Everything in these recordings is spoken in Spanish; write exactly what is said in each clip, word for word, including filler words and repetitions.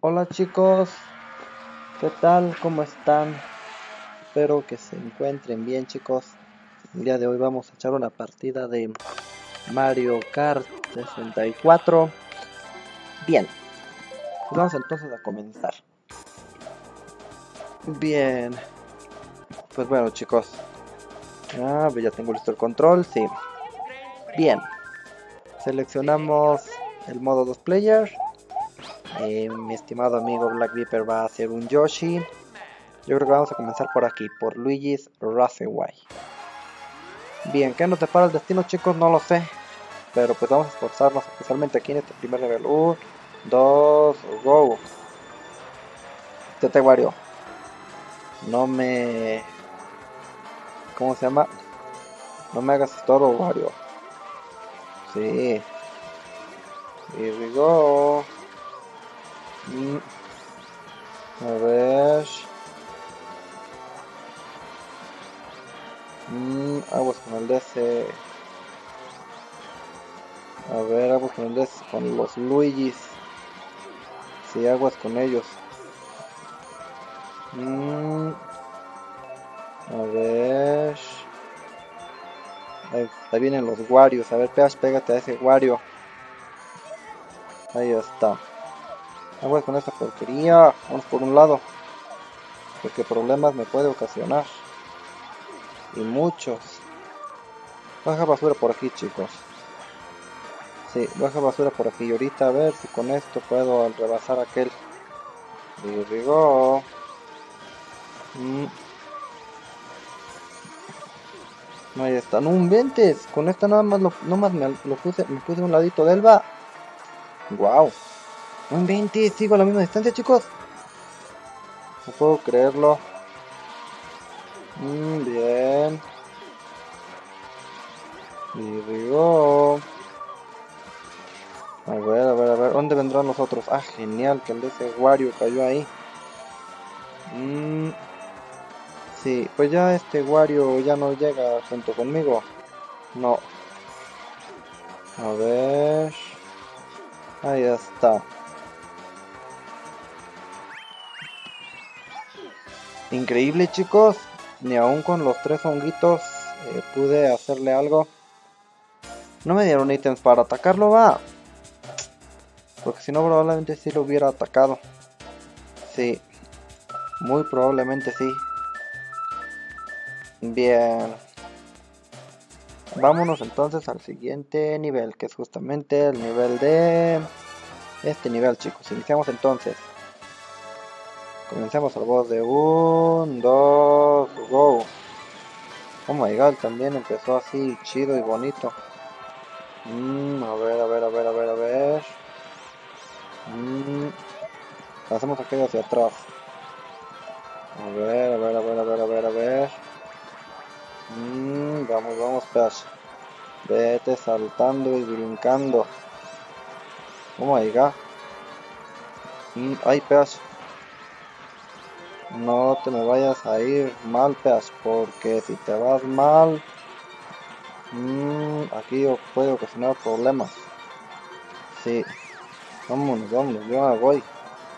Hola chicos, ¿qué tal? ¿Cómo están? Espero que se encuentren bien chicos. El día de hoy vamos a echar una partida de Mario Kart sesenta y cuatro. Bien, pues vamos entonces a comenzar. Bien, pues bueno chicos. Ah, ya tengo listo el control, sí. Bien, seleccionamos el modo dos player. Eh, mi estimado amigo Black Viper va a hacer un Yoshi. Yo creo que vamos a comenzar por aquí, por Luigi's Raceway. Bien, ¿qué nos depara el destino chicos? No lo sé. Pero pues vamos a esforzarnos, especialmente aquí en este primer nivel. uno, dos, go. Tete Wario. No me... ¿Cómo se llama? No me hagas todo, Wario. Sí. Here we go. Mm. A ver. Mm, aguas con el D S. A ver, aguas con el D S. Con los Luigis. Sí, aguas con ellos. Mm. A ver. Ahí, ahí vienen los Warios. A ver, Peach, pégate a ese Wario. Ahí está. Aguas con esta porquería. Vamos por un lado. Porque problemas me puede ocasionar. Y muchos. Baja basura por aquí, chicos. Sí, baja basura por aquí. Y ahorita a ver si con esto puedo rebasar aquel. Here we go. Mm. Ahí está. No inventes. Con esta nada más lo, no más me lo puse, me puse a un ladito de Elba. Wow. No inventes. Sigo a la misma distancia, chicos. No puedo creerlo. Mm, bien. Here we go. A ver, a ver, a ver. ¿Dónde vendrán los otros? Ah, genial. Que el de ese Wario cayó ahí. Mm, sí, pues ya este Wario ya no llega junto conmigo. No. A ver. Ahí está. Increíble chicos. Ni aún con los tres honguitos eh, pude hacerle algo. No me dieron ítems para atacarlo, va. Porque si no probablemente sí lo hubiera atacado. Sí. Muy probablemente sí. Bien. Vámonos entonces al siguiente nivel, que es justamente el nivel de... Este nivel chicos. Iniciamos entonces. Comencemos al boss de un, dos, go. Oh my god, también empezó así chido y bonito. Mm, a ver, a ver, a ver, a ver, a ver. Mm, hacemos aquello hacia atrás. A ver, a ver, a ver, a ver, a ver, a ver. Mm, vamos, vamos, Peach. Vete saltando y brincando. Oh my god. Mm, ay, Peach. No te me vayas a ir mal, Peach, porque si te vas mal, mmm, aquí puede ocasionar problemas. Sí, vámonos, vámonos, yo me voy.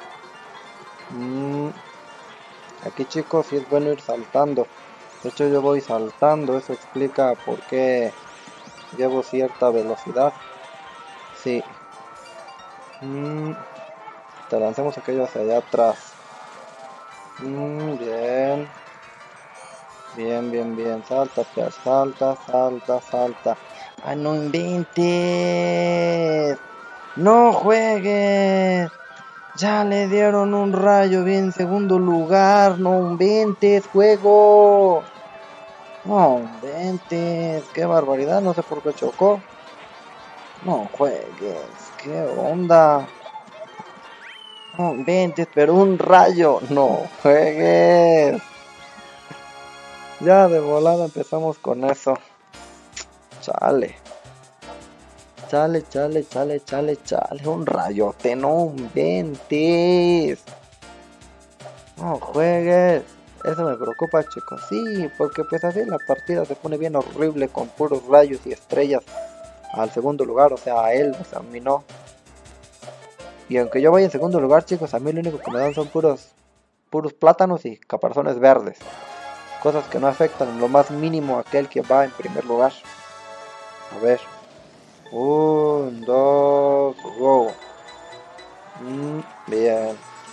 Mm, aquí chicos, sí es bueno ir saltando. De hecho yo voy saltando, eso explica por qué llevo cierta velocidad. Sí. Mm, te lancemos aquello hacia allá atrás. Mm, bien. Bien, bien, bien. Salta, Peach, salta, salta, salta. ¡Ah, no inventes! ¡No juegues! Ya le dieron un rayo bien segundo lugar. ¡No inventes, juego! ¡No inventes! ¡Qué barbaridad! No sé por qué chocó. ¡No juegues! ¿Qué onda? ¡No inventes! ¡Pero un rayo! ¡No juegues! Ya de volada empezamos con eso. Chale. Chale, chale, chale, chale, chale. Un rayote, no inventes. No juegues. Eso me preocupa, chicos. Sí, porque pues así la partida se pone bien horrible con puros rayos y estrellas al segundo lugar. O sea, a él, o sea, a mí no. Y aunque yo vaya en segundo lugar, chicos, a mí lo único que me dan son puros, puros plátanos y caparazones verdes. Cosas que no afectan en lo más mínimo a aquel que va en primer lugar. A ver. Un, dos, go. Mm, bien.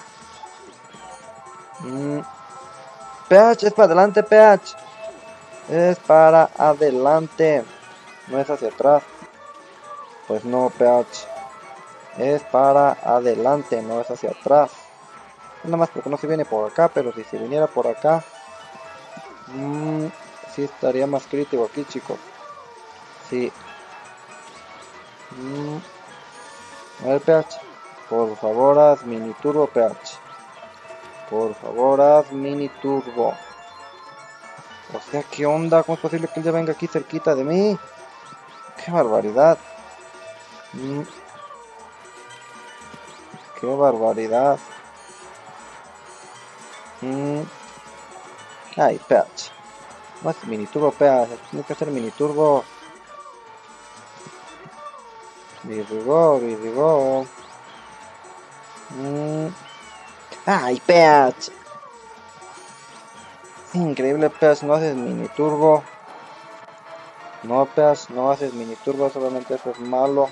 Mm. P H, es para adelante, P H. Es para adelante. No es hacia atrás. Pues no, P H. Es para adelante, no es hacia atrás. Nada más porque no se viene por acá, pero si se viniera por acá, mmm, sí estaría más crítico aquí, chicos. Sí. Mm. A ver, P H. Por favor, haz mini turbo, P H. Por favor, haz mini turbo. O sea, ¿qué onda? ¿Cómo es posible que él ya venga aquí cerquita de mí? ¡Qué barbaridad! Mm. ¡Qué barbaridad! Mm. Ay, P H. No es mini turbo, P H. Tiene que hacer mini turbo. Virgo, Virgo. Mm. Ay, P H. Increíble, P H. No haces mini turbo. No, P H. No haces mini turbo. Solamente eso es malo.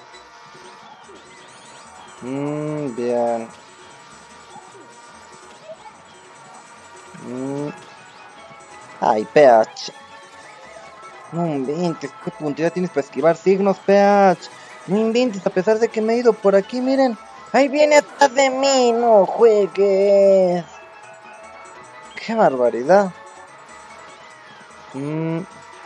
Mmm, bien. Mm. Ay, P H. No inventes, qué puntería tienes para esquivar signos, P H. No inventes, a pesar de que me he ido por aquí, miren. Ahí viene atrás de mí, no juegues. Qué barbaridad. Mm.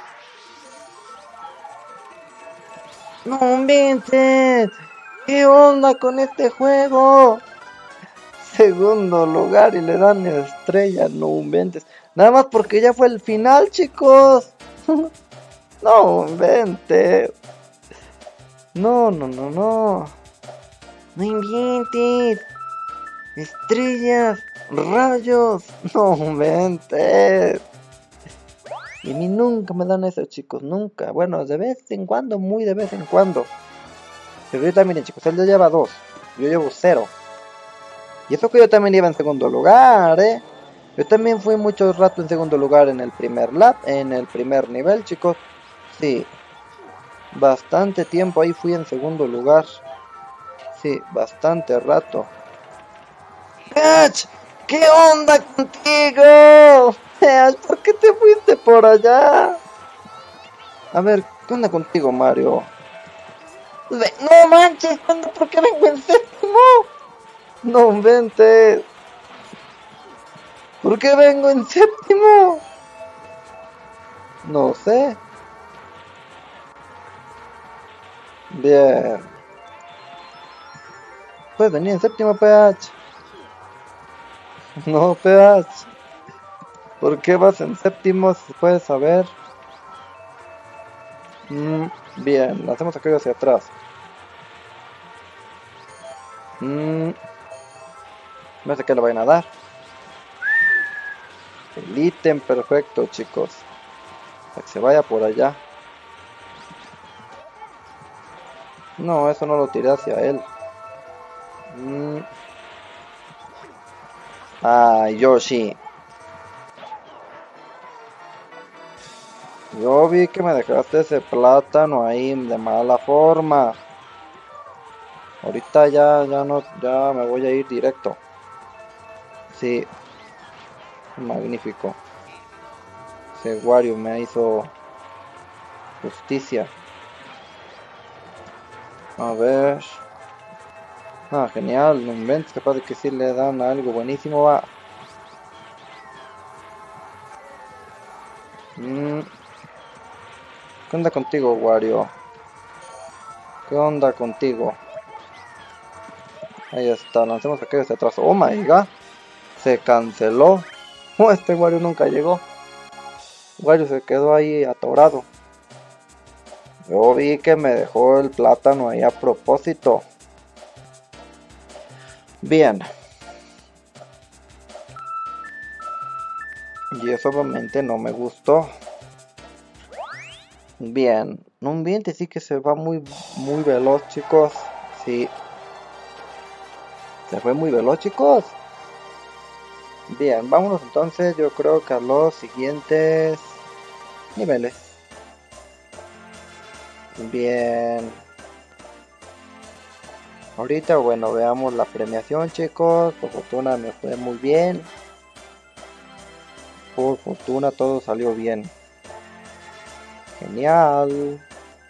No inventes. ¿Qué onda con este juego? Segundo lugar y le dan estrella, no inventes. Nada más porque ya fue el final, chicos. No inventes. No, no, no, no. No inventes. Estrellas, rayos, no inventes. Y a mí nunca me dan eso, chicos, nunca. Bueno, de vez en cuando, muy de vez en cuando. Pero ahorita miren, chicos, él ya lleva dos. Yo llevo cero. Y eso que yo también iba en segundo lugar, eh. Yo también fui mucho rato en segundo lugar en el primer lap, en el primer nivel, chicos. Sí. Bastante tiempo ahí fui en segundo lugar. Sí, bastante rato. ¡Catch! ¿Qué onda contigo? Catch, ¿por qué te fuiste por allá? A ver, ¿qué onda contigo, Mario? No manches, ¿por qué vengo en séptimo? No inventes. ¿Por qué vengo en séptimo? No sé. Bien. Puedes venir en séptimo, P H. No, P H. ¿Por qué vas en séptimo? Si puedes saber. Mm, bien, hacemos aquello hacia atrás. Mm, no sé qué le vayan a dar. El ítem perfecto, chicos. Para que se vaya por allá. No, eso no lo tiré hacia él. Mm. Ay, Yoshi. Yo vi que me dejaste ese plátano ahí de mala forma. Ahorita ya, ya no, ya me voy a ir directo. Sí. Magnífico. Ese Wario me hizo justicia. A ver. Ah, genial. No inventes, capaz de que sí le dan algo buenísimo, va. Mm. ¿Qué onda contigo, Wario? ¿Qué onda contigo? Ahí está, lancemos aquello hacia atrás. Oh my god. Se canceló. Oh, este Wario nunca llegó. Wario se quedó ahí atorado. Yo vi que me dejó el plátano ahí a propósito. Bien. Y eso obviamente no me gustó. Bien. Un ambiente sí que se va muy, muy veloz, chicos. Sí. Se fue muy veloz, chicos. Bien, vámonos entonces, yo creo que a los siguientes niveles. Bien. Ahorita, bueno, veamos la premiación, chicos. Por fortuna me fue muy bien. Por fortuna todo salió bien. Genial.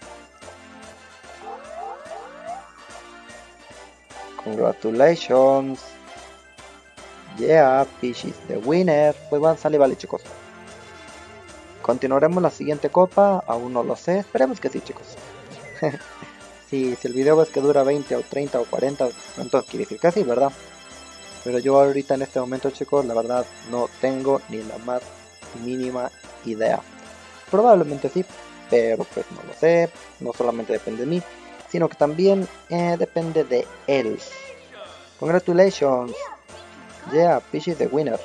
Congratulations. Yeah, Peach is the winner. Pues van, sale, vale, chicos. Continuaremos la siguiente copa. Aún no lo sé. Esperemos que sí, chicos. si, si el video ves que dura veinte o treinta o cuarenta, entonces quiere decir que sí, ¿verdad? Pero yo ahorita en este momento, chicos, la verdad no tengo ni la más mínima idea. Probablemente sí, pero pues no lo sé. No solamente depende de mí, sino que también eh, depende de él. Congratulations. Yeah, Peach is the winner.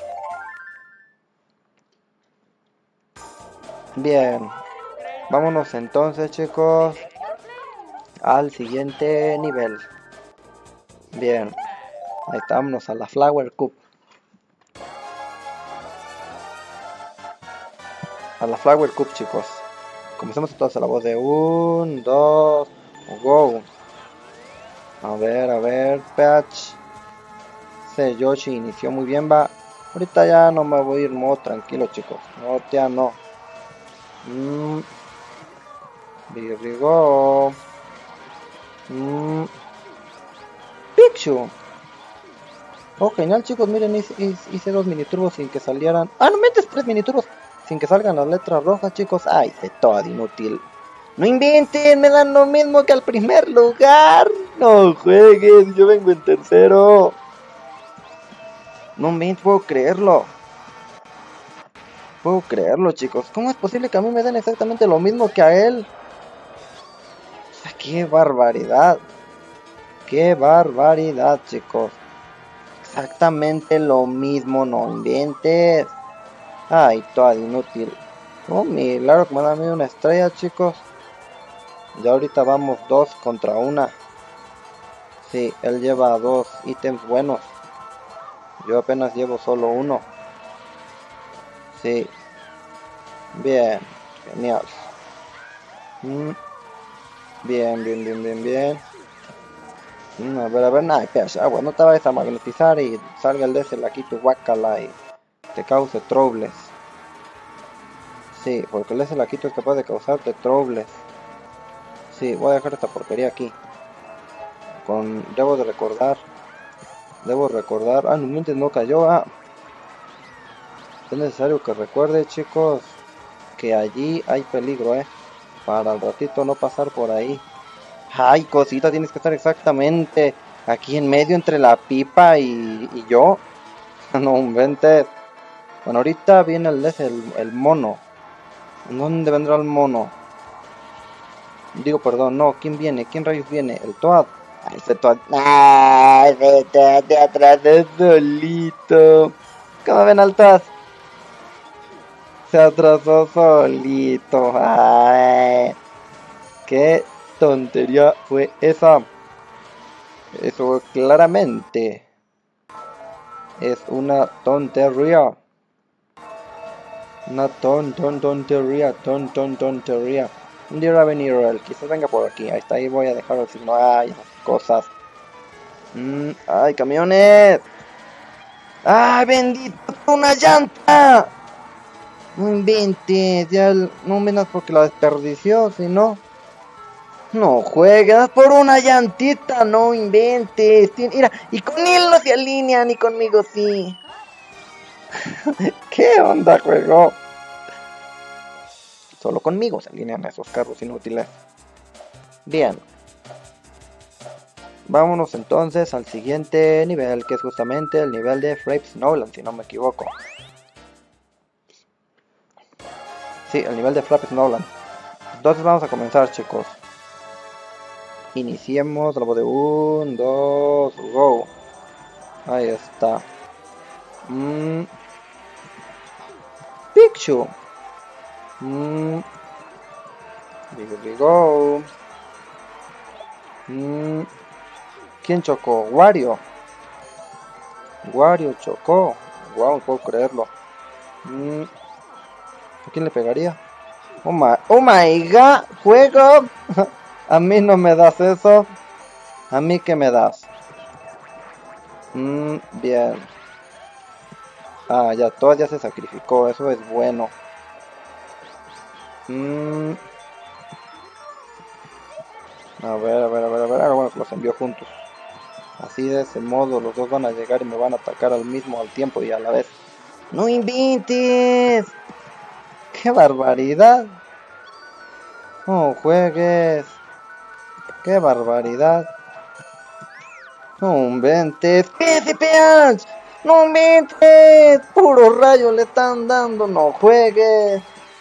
Bien. Vámonos entonces, chicos, al siguiente nivel. Bien. Ahí está, vámonos a la Flower Cup. A la Flower Cup, chicos. Comencemos entonces a la voz de un, dos, go. A ver, a ver, Peach. Ese Yoshi inició muy bien, va. Ahorita ya no me voy a ir modo tranquilo, chicos. No, ya no. Mmm. Virgo. Mmm. Pichu. Oh, genial, chicos. Miren, hice, hice dos mini turbos sin que salieran. Ah, no mentes, tres mini turbos sin que salgan las letras rojas, chicos. Ay, de todo inútil. No inventen, me dan lo mismo que al primer lugar. No jueguen, yo vengo en tercero. No me puedo creerlo. Puedo creerlo, chicos. ¿Cómo es posible que a mí me den exactamente lo mismo que a él? O sea, qué barbaridad. Qué barbaridad, chicos. Exactamente lo mismo, no inventes. Ay, todo inútil. Oh, milagro que me dan a mí una estrella, chicos. Ya ahorita vamos dos contra una. Sí, él lleva dos ítems buenos. Yo apenas llevo solo uno. Sí. Bien. Genial. Mm. Bien, bien, bien, bien, bien. Mm, a ver, a ver, nada, espera, agua, no te vayas a magnetizar y salga el de ese laquito guacala y te cause troubles. Sí, porque el de ese laquito es capaz de causarte troubles. Sí, voy a dejar esta porquería aquí. Con, debo de recordar. Debo recordar. Ah, no mientes, no cayó. Ah. Es necesario que recuerde, chicos, que allí hay peligro, eh. Para el ratito no pasar por ahí. Ay, cosita, tienes que estar exactamente aquí en medio entre la pipa y, y yo. No inventes. Bueno, ahorita viene el, el, el mono. ¿Dónde vendrá el mono? Digo, perdón, no. ¿Quién viene? ¿Quién rayos viene? El Toad. Ay, ese Toad. Ah, ese Toad de atrás es solito. ¿Cómo ven al Toad? Se atrasó solito. Ay, qué tontería fue esa. Eso claramente es una tontería. Una ton, ton, tontería, ton, ton, tontería. Un día va a venir él, quizás venga por aquí. Ahí está, ahí voy a dejar el signo. Ay, esas cosas. Mm, ay, camiones. Ay, bendito, una llanta. No inventes, ya no menos porque la desperdició, si no. No juegas por una llantita, no inventes. Mira, y con él no se alinea, ni conmigo sí. ¿Qué onda, juego? Solo conmigo se alinean esos carros inútiles. Bien. Vámonos entonces al siguiente nivel, que es justamente el nivel de Fraps Nolan, si no me equivoco. Sí, el nivel de Fraps Nolan. Entonces vamos a comenzar, chicos. Iniciemos la voz de un, dos, go. Ahí está. Mm. Pikachu. Mm. Go. Mm. ¿Quién chocó? Wario. Wario chocó. Wow, no puedo creerlo. Mm, ¿a quién le pegaría? Oh my, oh my god, juego. A mí no me das eso. ¿A mí qué me das? Mm, bien. Ah, ya, todo ya se sacrificó. Eso es bueno. Mm. A ver, a ver, a ver, a ver. Ahora bueno, los envió juntos. Así de ese modo los dos van a llegar y me van a atacar al mismo al tiempo y a la vez. ¡No inventes! ¡Qué barbaridad! ¡No juegues! ¡Qué barbaridad! ¡No inventes! ¡P S P H! ¡No inventes! ¡Puro rayo le están dando! ¡No juegues!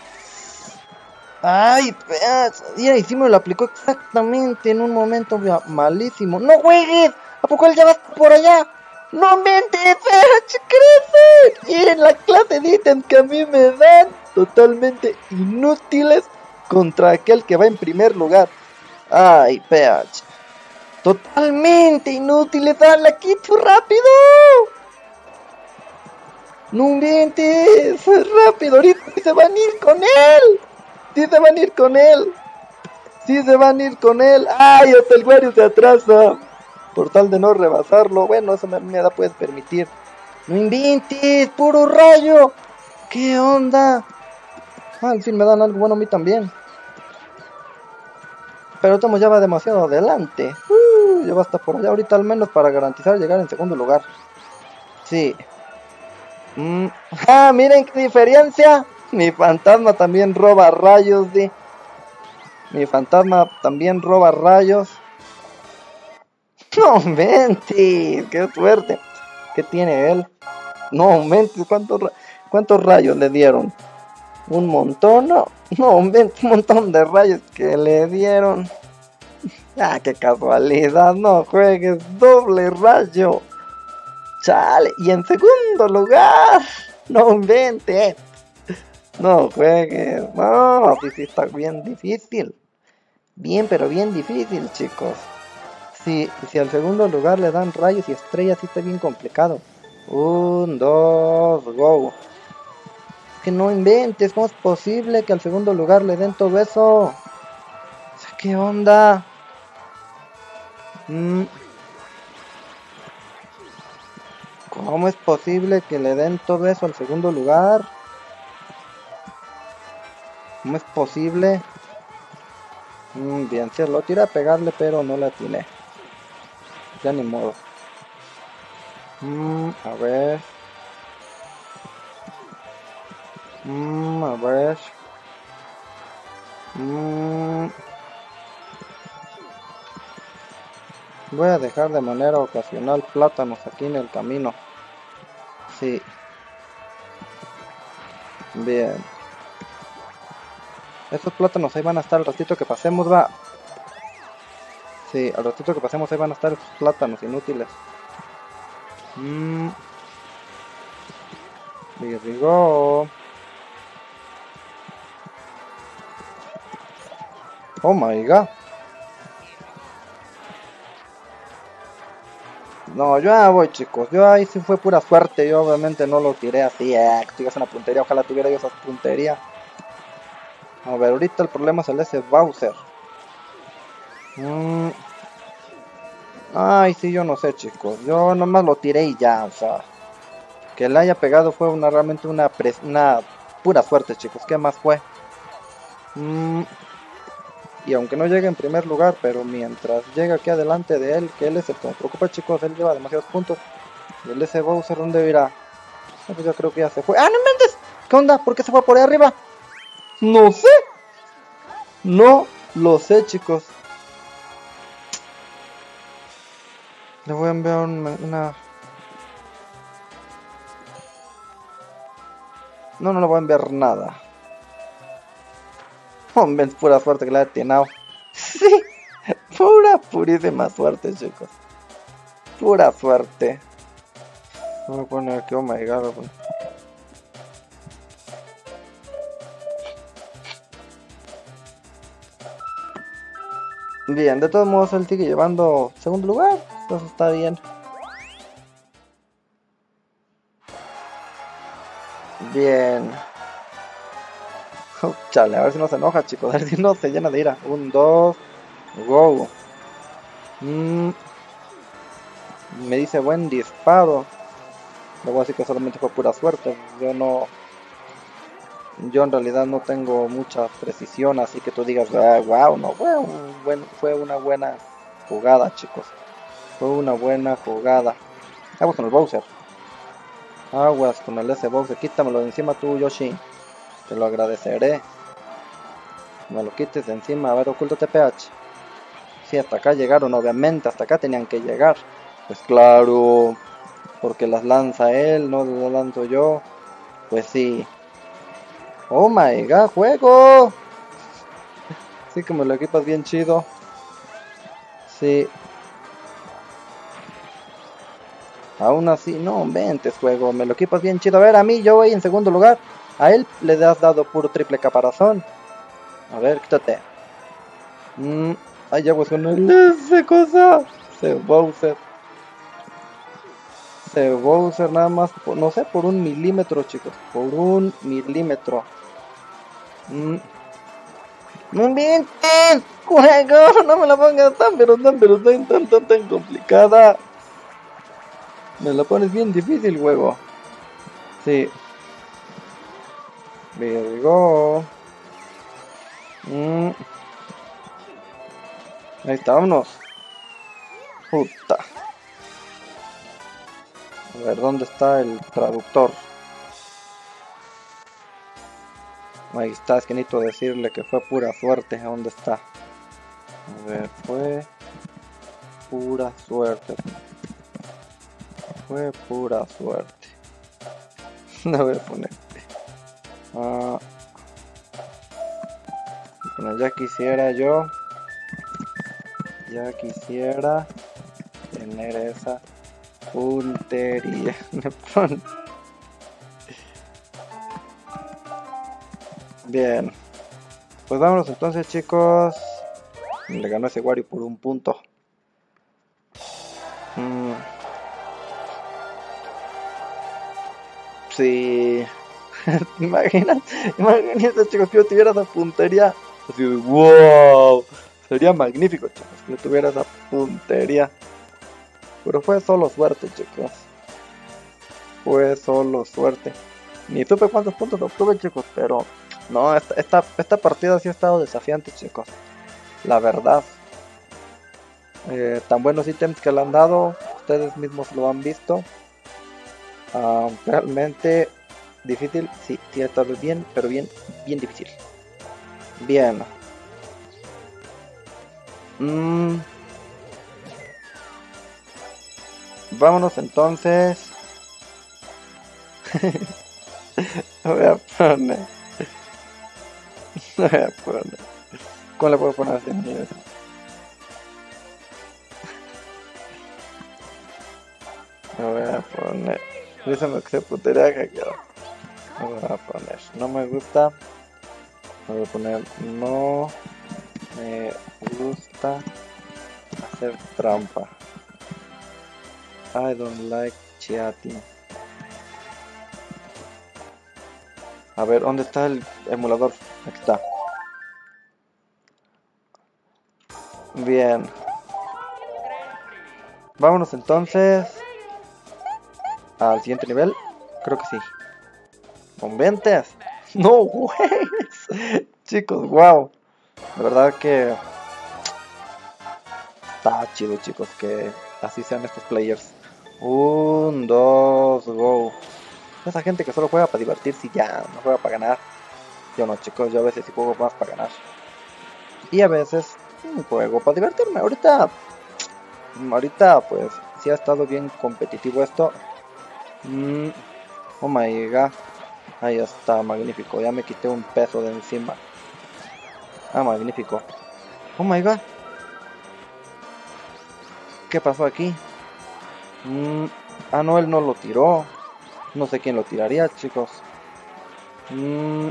¡Ay, pedazo! Mira, y sí me lo aplicó exactamente en un momento malísimo. ¡No juegues! ¿A poco él ya va por allá? ¡No inventes! ¡Crece! Y en la clase de ítems que a mí me dan, totalmente inútiles contra aquel que va en primer lugar. ¡Ay, P H! ¡Totalmente inútiles! ¡Dale aquí tú rápido! ¡No inventes! ¡Rápido! ¡Ahorita se van a ir con él! ¡Sí se van a ir con él! ¡Sí se van a ir con él! ¡Ay! Hasta el Wario se atrasa. Por tal de no rebasarlo. Bueno, eso me, me da puedes permitir. ¡No inventes! ¡Puro rayo! ¿Qué onda? Ah, al fin me dan algo bueno a mí también. Pero Tomo ya va demasiado adelante. Uh, ya va hasta por allá ahorita al menos para garantizar llegar en segundo lugar. Sí. Mm. ¡Ah! Miren qué diferencia. Mi fantasma también roba rayos, sí. Mi fantasma también roba rayos. No mentes, qué suerte. ¿Qué tiene él? No mentes, ¿cuántos, ra ¿cuántos rayos le dieron? ¿Un montón? No, no mentes, un montón de rayos que le dieron. Ah, qué casualidad, no juegues, doble rayo. Chale, y en segundo lugar. No inventes. No juegues, no, sí, sí está bien difícil. Bien, pero bien difícil, chicos. Si, si al segundo lugar le dan rayos y estrellas, sí está bien complicado. Un, dos, go. Que no inventes, ¿cómo es posible que al segundo lugar le den todo eso? O sea, ¿qué onda? Mm. ¿Cómo es posible que le den todo eso al segundo lugar? ¿Cómo es posible? Mm, bien, se lo tiré a pegarle, pero no la atiné. Ya ni modo. Mm, a ver. Mm, a ver. Mm. Voy a dejar de manera ocasional plátanos aquí en el camino. Sí. Bien. Estos plátanos ahí van a estar al ratito que pasemos, va. Sí, al ratito que pasemos ahí van a estar estos plátanos inútiles. Mmm. Virgo. Oh my god. No, yo ya voy, chicos. Yo ahí sí fue pura suerte. Yo obviamente no lo tiré así. Eh, que tuviese una puntería. Ojalá tuviera yo esa puntería. A ver, ahorita el problema es el ese Bowser. Mm. Ay, sí, yo no sé, chicos. Yo nomás lo tiré y ya, o sea. Que le haya pegado fue una realmente una, una pura suerte, chicos. ¿Qué más fue? Mm. Y aunque no llegue en primer lugar, pero mientras llega aquí adelante de él, que él es el que me preocupa, chicos. Él lleva demasiados puntos. Y el ese Bowser, ¿dónde irá? No, pues yo creo que ya se fue. ¡Ah, no inventes! ¿Qué onda? ¿Por qué se fue por ahí arriba? No sé. No lo sé, chicos. Le voy a enviar un, una... No, no le voy a enviar nada. Hombre, es pura suerte que le haya atinado. Sí, pura, purísima suerte, chicos. Pura suerte. Voy a poner aquí, oh my god. Bien, de todos modos él sigue llevando segundo lugar. Entonces está bien. Bien. Chale, a ver si no se enoja, chicos. A ver si no se llena de ira. Un, dos. Go. Mm. Me dice buen disparo. Le voy a decir que solamente fue pura suerte. Yo no... Yo en realidad no tengo mucha precisión, así que tú digas, ah, wow, no, fue, un buen, fue una buena jugada, chicos. Fue una buena jugada. Aguas con el Bowser. Aguas con el ese Bowser. Quítamelo de encima tú, Yoshi. Te lo agradeceré. Me lo quites de encima. A ver, ocúltate, P H. Sí, hasta acá llegaron, obviamente. Hasta acá tenían que llegar. Pues claro. Porque las lanza él, no las lanzo yo. Pues sí. Oh my god, juego. Sí que me lo equipas bien chido. Sí. Aún así, no inventes, juego. Me lo equipas bien chido. A ver, a mí, yo voy en segundo lugar. A él le has dado puro triple caparazón. A ver, quítate. Mm, ay, ya con el ese cosa. Se Bowser. Se Bowser nada más. Por, no sé, por un milímetro, chicos. Por un milímetro. Mm. No inventes, juego. No me la pongas tan, pero tan, pero tan, tan, tan, tan complicada. Me la pones bien difícil, juego. Sí. Virgo. Mm. Ahí está, vámonos. Puta. A ver, ¿dónde está el traductor? Ahí está, es que necesito decirle que fue pura suerte. ¿A dónde está? A ver, fue pura suerte. Fue pura suerte. No voy a poner. Ah, bueno, ya quisiera yo. Ya quisiera tener esa puntería. Me pone. Bien. Pues vámonos entonces, chicos. Le ganó ese Wario por un punto. Mm. Sí. Imagínate, imagínate, chicos, que yo tuviera esa puntería. Así de wow. Sería magnífico, chicos, que yo tuviera esa puntería. Pero fue solo suerte, chicos. Fue solo suerte. Ni supe cuántos puntos obtuve, chicos, pero no, esta, esta, esta partida sí ha estado desafiante, chicos. La verdad. Eh, tan buenos ítems que le han dado, ustedes mismos lo han visto. Uh, realmente difícil, sí, sí ha estado bien, pero bien, bien difícil. Bien. Mm. Vámonos entonces. Voy a poner. Voy a poner. ¿Cómo le puedo poner así? Me voy a poner. Dígame que se putería que quiero. Me voy a poner. No me gusta. Me voy a poner. No me gusta hacer trampa. I don't like cheating. A ver, ¿dónde está el emulador? Aquí está. Bien. Vámonos entonces al siguiente nivel. Creo que sí. Con veinte. No, güey. Chicos, wow. De verdad que está chido, chicos, que así sean estos players. Un, dos, go. Esa gente que solo juega para divertirse y ya, no juega para ganar. Yo no, chicos, yo a veces sí juego más para ganar. Y a veces juego para divertirme. Ahorita, ahorita pues sí ha estado bien competitivo esto. Mm, oh my god. Ahí está, magnífico. Ya me quité un peso de encima. Ah, magnífico. Oh my god. ¿Qué pasó aquí? Mm, ah, no, él no lo tiró. No sé quién lo tiraría, chicos. Mm,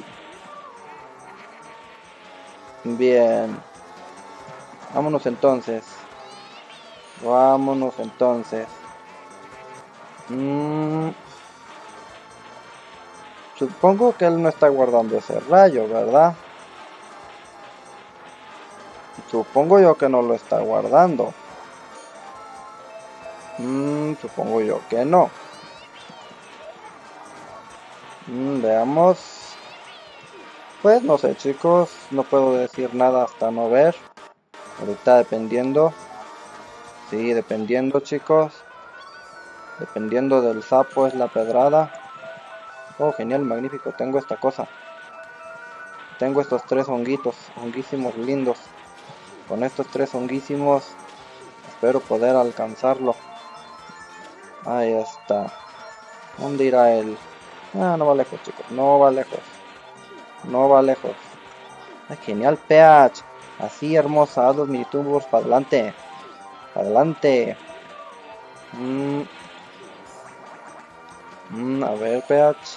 bien. Vámonos entonces. Vámonos entonces. Mm, Supongo que él no está guardando ese rayo, ¿verdad? Supongo yo que no lo está guardando. Mm, supongo yo que no. Mm, veamos. Pues no sé, chicos. No puedo decir nada hasta no ver. Ahorita dependiendo. Sí, dependiendo, chicos. Dependiendo del sapo es la pedrada. Oh, genial, magnífico. Tengo esta cosa. Tengo estos tres honguitos. Honguísimos lindos. Con estos tres honguísimos espero poder alcanzarlo. Ahí está. ¿Dónde irá él? Ah, no va lejos, chicos. No va lejos. No va lejos. Ah, genial, Peach. Así, hermosa. Haz los minitubos para adelante. Para adelante. Mm. Mm, a ver, Peach.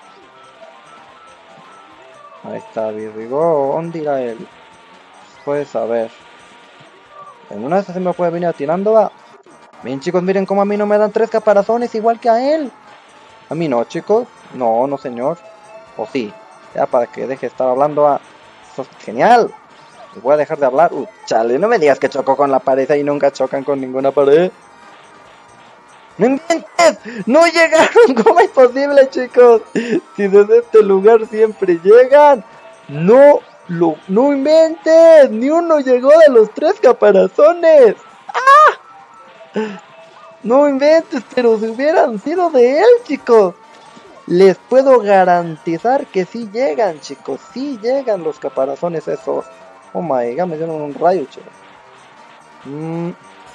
Ahí está, Virrigo. ¿Dónde irá él? Puedes saber. En una de esas se me puede venir atirando, va. Bien, chicos, miren cómo a mí no me dan tres caparazones igual que a él. A mí no, chicos. No, no, señor. O sí. Ya, para que deje de estar hablando. A... Eso es genial. Les voy a dejar de hablar. Uh, chale, no me digas que chocó con la pared y nunca chocan con ninguna pared. ¡No inventes! ¡No llegaron! ¿Cómo es posible, chicos? Si desde este lugar siempre llegan. ¡No! Lo, ¡No inventes! ¡Ni uno llegó de los tres caparazones! ¡Ah! ¡No inventes! Pero si hubieran sido de él, chicos. Les puedo garantizar que sí llegan, chicos. Sí llegan los caparazones esos. Oh my god, me dieron un rayo, chicos. Mmm.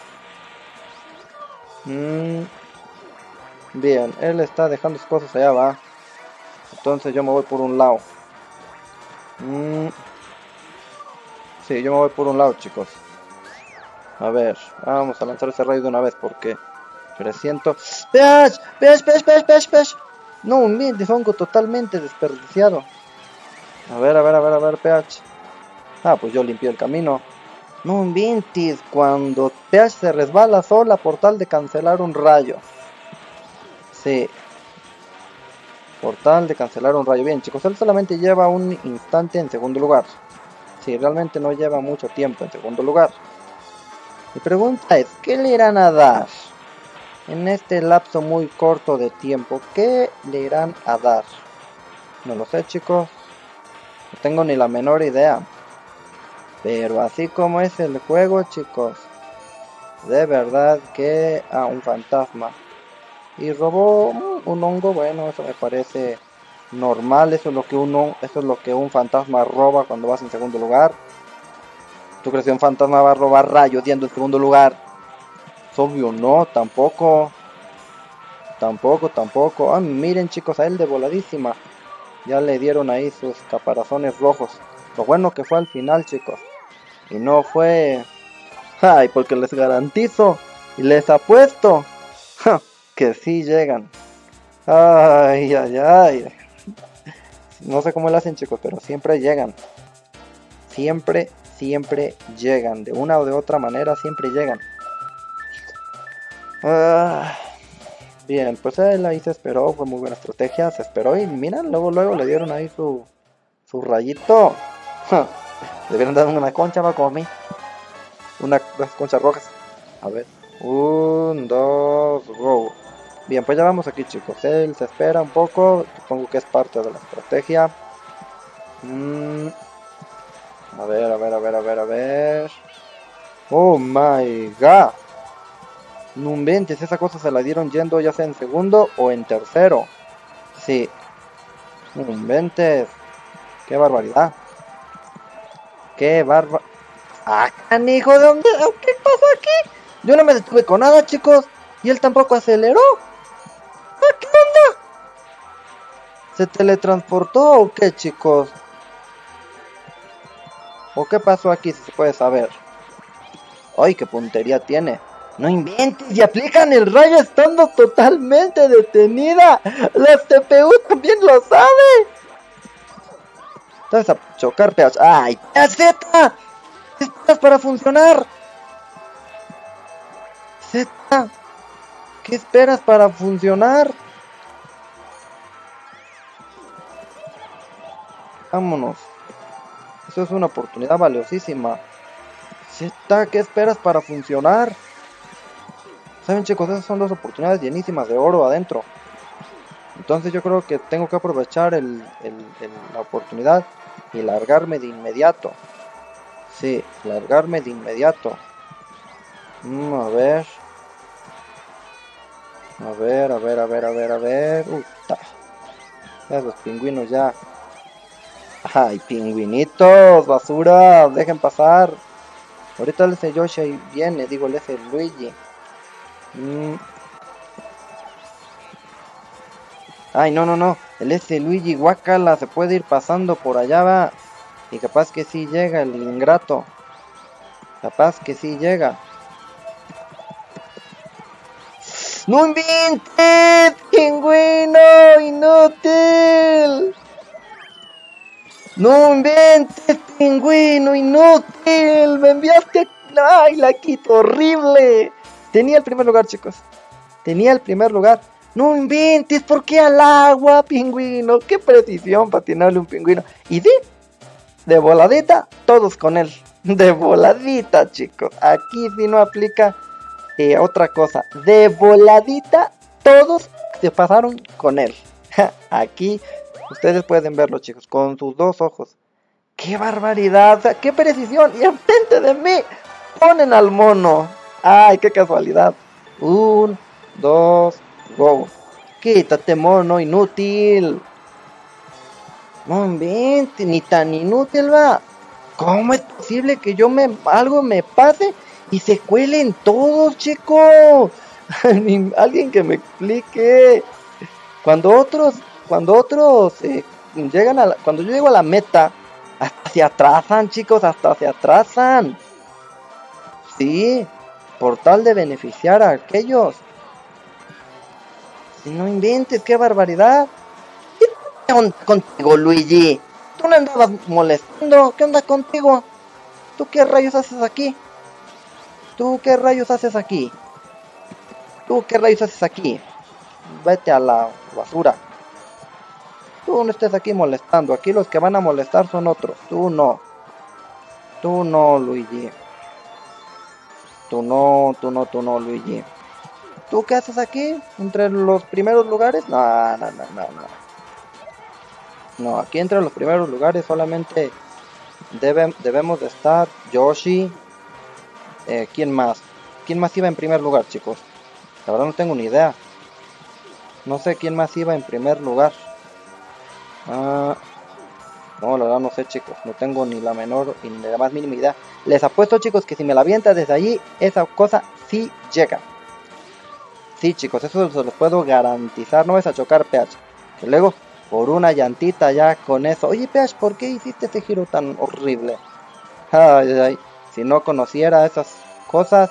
Mmm. Bien, él está dejando sus cosas allá, va. Entonces yo me voy por un lado. Mm. Sí, yo me voy por un lado, chicos. A ver, vamos a lanzar ese rayo de una vez porque presiento. ¡Peach! ¡Peach, peach, peach, peach, peach! No, un bien de hongo totalmente desperdiciado. A ver, a ver, a ver, a ver, Peach. Ah, pues yo limpié el camino. No inventes, cuando Peach se resbala sola por tal de cancelar un rayo. Sí. Por tal de cancelar un rayo. Bien, chicos, él solamente lleva un instante en segundo lugar. Sí, realmente no lleva mucho tiempo en segundo lugar. Mi pregunta es, ¿qué le irán a dar? En este lapso muy corto de tiempo, ¿qué le irán a dar? No lo sé, chicos. No tengo ni la menor idea. Pero así como es el juego, chicos, de verdad que a un fantasma. Y robó un hongo, bueno, eso me parece normal. Eso es lo que uno, eso es lo que un fantasma roba cuando vas en segundo lugar. ¿Tú crees que un fantasma va a robar rayos yendo en segundo lugar? Es obvio, no, tampoco. Tampoco, tampoco. Ah, miren, chicos, a él de voladísima. Ya le dieron ahí sus caparazones rojos. Lo bueno que fue al final, chicos. Y no fue... Ay, porque les garantizo y les apuesto ja, que sí llegan. Ay, ay, ay. No sé cómo lo hacen, chicos, pero siempre llegan. Siempre, siempre llegan. De una o de otra manera, siempre llegan. Ah, bien, pues él ahí se esperó. Fue muy buena estrategia. Se esperó y miran, luego, luego le dieron ahí su, su rayito. Ja, debieron dar una concha, va como a mí. Una, unas conchas rojas. A ver. Un, dos, go. Bien, pues ya vamos aquí, chicos. Él se espera un poco. Supongo que es parte de la estrategia. Mm. A ver, a ver, a ver, a ver, a ver. Oh my god. No inventes, esa cosa se la dieron yendo ya sea en segundo o en tercero. Sí. No inventes. Qué barbaridad. Qué barbaridad. Ah, canijo, ¿de dónde? ¿Qué pasó aquí? Yo no me detuve con nada, chicos. Y él tampoco aceleró. ¿Ah, qué onda? ¿Se teletransportó o qué, chicos? ¿O qué pasó aquí, si se puede saber? ¡Ay, qué puntería tiene! ¡No inventes! ¡Y aplican el rayo estando totalmente detenida! ¡La C P U también lo sabe! Entonces a chocar, P H. ¡Ay, P H Z! ¿Qué esperas para funcionar? Z, ¿qué esperas para funcionar? Vámonos. Eso es una oportunidad valiosísima. Z, ¿qué esperas para funcionar? Saben, chicos, esas son dos oportunidades llenísimas de oro adentro. Entonces yo creo que tengo que aprovechar el, el, el, la oportunidad y largarme de inmediato. Sí, largarme de inmediato. Mm, a ver. A ver, a ver, a ver, a ver, a ver. Uy, ya los pingüinos ya. Ay, pingüinitos, basura, dejen pasar. Ahorita el ese Yoshi viene, digo el ese Luigi. Mm. Ay, no, no, no. El ese Luigi guacala se puede ir pasando por allá, va. Y capaz que sí llega el ingrato. Capaz que sí llega. ¡No inventes! ¡Pingüino inútil! ¡No inventes, pingüino inútil! ¡Me enviaste! ¡Ay, la quito! ¡Horrible! Tenía el primer lugar, chicos. Tenía el primer lugar. ¡No inventes! ¿Por qué al agua, pingüino? ¡Qué precisión para atinarle un pingüino! Y de, de voladita, todos con él. De voladita, chicos. Aquí sí no aplica eh, otra cosa. De voladita, todos se pasaron con él. Aquí ustedes pueden verlo, chicos, con sus dos ojos. ¡Qué barbaridad! O sea, ¡qué precisión! Y enfrente de mí ponen al mono. ¡Ay, qué casualidad! Un, dos, go. Quítate, mono inútil. No inventes, ni tan inútil va. ¿Cómo es posible que yo me algo me pase y se cuelen todos, chicos? Alguien que me explique. Cuando otros, cuando otros eh, llegan a la, cuando yo llego a la meta, hasta se atrasan, chicos, hasta se atrasan. Sí, por tal de beneficiar a aquellos. Si no inventes, qué barbaridad. ¿Qué onda contigo, Luigi? Tú no andabas molestando. ¿Qué onda contigo? ¿Tú qué rayos haces aquí? ¿Tú qué rayos haces aquí? ¿Tú qué rayos haces aquí? Vete a la basura. Tú no estés aquí molestando. Aquí los que van a molestar son otros. Tú no. Tú no, Luigi. Tú no, tú no, tú no, Luigi. ¿Tú qué haces aquí? ¿Entre los primeros lugares? No, no, no, no, no. No, aquí entre los primeros lugares solamente debe, debemos de estar Yoshi. Eh, ¿Quién más? ¿Quién más iba en primer lugar, chicos? La verdad no tengo ni idea. No sé quién más iba en primer lugar. Ah, no, la verdad no sé, chicos. No tengo ni la menor ni la más mínima idea. Les apuesto, chicos, que si me la avienta desde allí, esa cosa sí llega. Sí, chicos, eso se los puedo garantizar. No vas a chocar, Peach. Que luego, por una llantita ya con eso. Oye, Peach, ¿por qué hiciste ese giro tan horrible? Ay, ay, si no conociera esas cosas.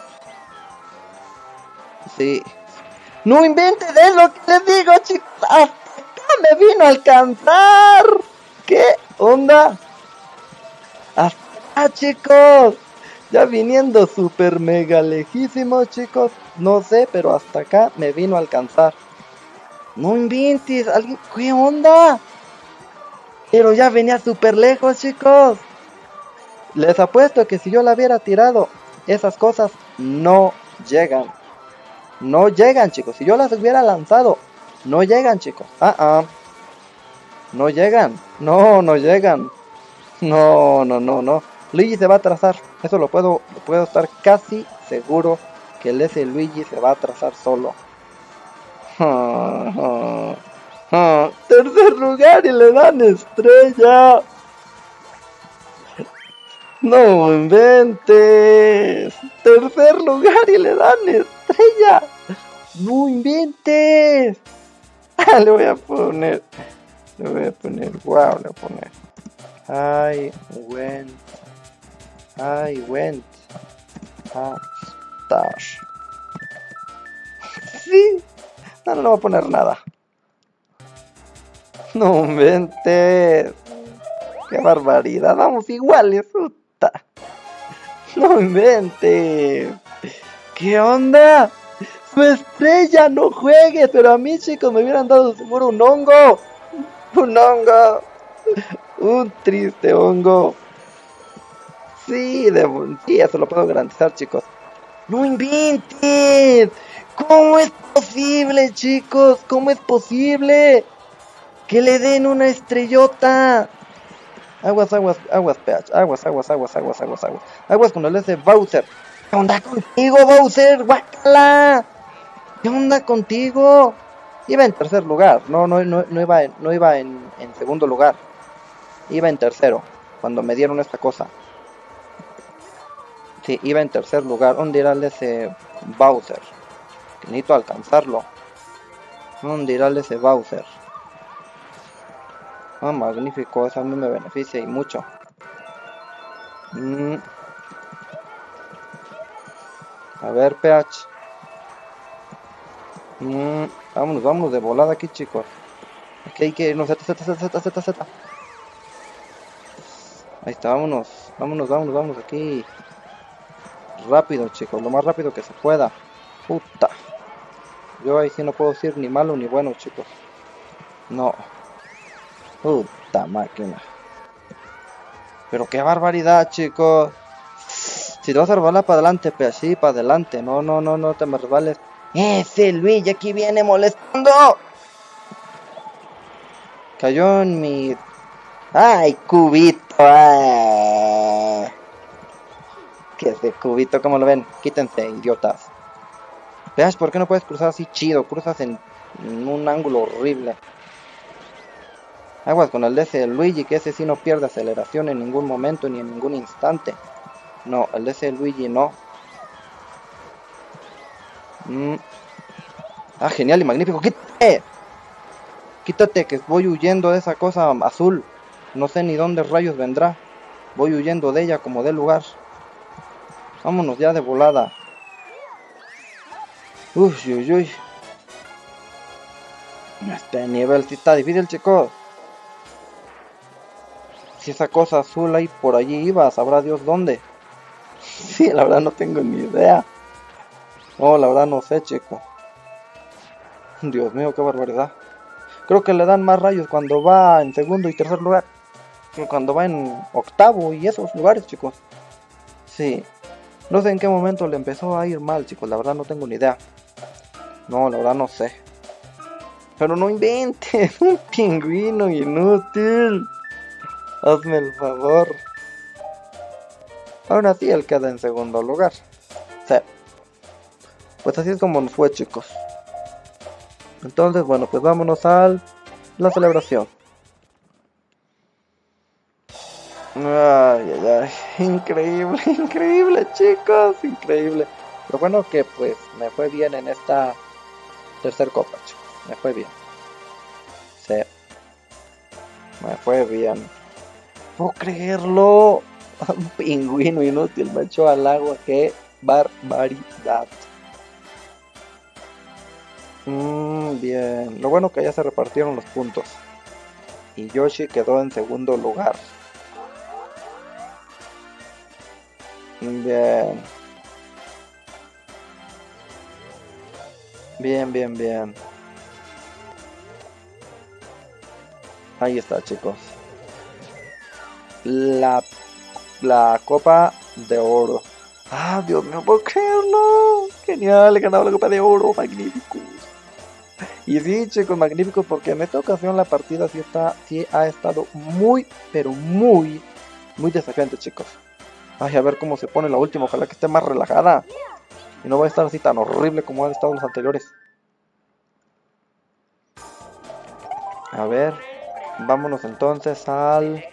Sí. No inventes de lo que les digo, chicos. Hasta acá me vino a alcanzar. ¿Qué onda? Hasta acá, chicos. Ya viniendo super mega lejísimos, chicos. No sé, pero hasta acá me vino a alcanzar. No inventes, alguien, ¿qué onda? Pero ya venía súper lejos, chicos. Les apuesto que si yo la hubiera tirado, esas cosas no llegan. No llegan, chicos. Si yo las hubiera lanzado, no llegan, chicos. Ah, ah. No llegan. No, no llegan. No, no, no, no. Luigi se va a atrasar. Eso lo puedo, lo puedo estar casi seguro que el ese Luigi se va a atrasar solo. Ah, ah, ah. Tercer lugar y le dan estrella. No inventes. Tercer lugar y le dan estrella. No inventes. Ah, le voy a poner. Le voy a poner. Wow, le voy a poner. I went. I went. A star. Sí. No, no le voy a poner nada. No inventes. Qué barbaridad. Vamos iguales. Puta. No inventes. ¿Qué onda? Su estrella, no juegues. Pero a mí, chicos, me hubieran dado seguro un hongo. Un hongo. Un triste hongo. Sí, de, sí, eso lo puedo garantizar, chicos. ¡No inventen! ¿Cómo es posible, chicos? ¿Cómo es posible que le den una estrellota? Aguas, aguas, aguas, Peach. Aguas, aguas, aguas, aguas, aguas, aguas. Aguas con el S Bowser. ¿Qué onda contigo, Bowser? ¡Guácala! ¿Qué onda contigo? Iba en tercer lugar. No, no, no, no iba, en, no iba en, en segundo lugar. Iba en tercero. Cuando me dieron esta cosa. Sí, iba en tercer lugar. ¿Dónde irá el ese Bowser? Que necesito alcanzarlo. ¿Dónde irá el ese Bowser? Ah, magnífico. Eso a mí me beneficia y mucho. Mm. A ver, Peach. Mm. Vámonos, vámonos de volada aquí, chicos. Aquí hay que irnos. Z, Z, Z, Z, Z, Z. Ahí está, vámonos. Vámonos, vámonos, vámonos aquí. Rápido, chicos. Lo más rápido que se pueda. Puta. Yo ahí sí no puedo decir ni malo ni bueno, chicos. No. Puta máquina. Pero qué barbaridad, chicos. Si te vas a resbalar para adelante, pero así, para adelante. No, no, no, no te me resbales. Ese Luigi aquí viene molestando. Cayó en mi... ¡Ay, cubito! ¡Ay! ¿Qué es de cubito? ¿Cómo lo ven? Quítense, idiotas. Veas, ¿por qué no puedes cruzar así chido? Cruzas en, en un ángulo horrible. Aguas con el de ese Luigi, que ese sí no pierde aceleración en ningún momento ni en ningún instante. No, el de ese Luigi no. Mm. Ah, genial y magnífico. ¡Quítate! Quítate, que voy huyendo de esa cosa azul. No sé ni dónde rayos vendrá. Voy huyendo de ella como de lugar. Vámonos ya de volada. Uy, uy, uy. Este nivel sí está difícil, chicos. Si esa cosa azul ahí por allí iba, sabrá Dios dónde. Sí, la verdad no tengo ni idea. No, la verdad no sé, chicos. Dios mío, qué barbaridad. Creo que le dan más rayos cuando va en segundo y tercer lugar que cuando va en octavo y esos lugares, chicos. Sí. No sé en qué momento le empezó a ir mal, chicos. La verdad no tengo ni idea. No, la verdad no sé. Pero no inventes. Un pingüino inútil. Hazme el favor. Aún así él queda en segundo lugar. Sí. Pues así es como nos fue, chicos. Entonces, bueno, pues vámonos a la celebración. Ay, ay, ay. Increíble, increíble, chicos. Increíble. Pero bueno que pues me fue bien en esta tercer copa, chicos. Me fue bien. Sí. Me fue bien. ¿Puedo creerlo? Un pingüino inútil me echó al agua. ¡Qué barbaridad! Mm, bien. Lo bueno que ya se repartieron los puntos. Y Yoshi quedó en segundo lugar. Bien. Bien, bien, bien. Ahí está, chicos. La, la copa de oro. Ah, Dios mío, ¿puedo creerlo? Genial, he ganado la copa de oro, magnífico. Y sí, chicos, magnífico, porque en esta ocasión la partida sí, está, sí ha estado muy, pero muy, muy desafiante, chicos. Ay, a ver cómo se pone la última, ojalá que esté más relajada. Y no va a estar así tan horrible como han estado los anteriores. A ver, vámonos entonces al...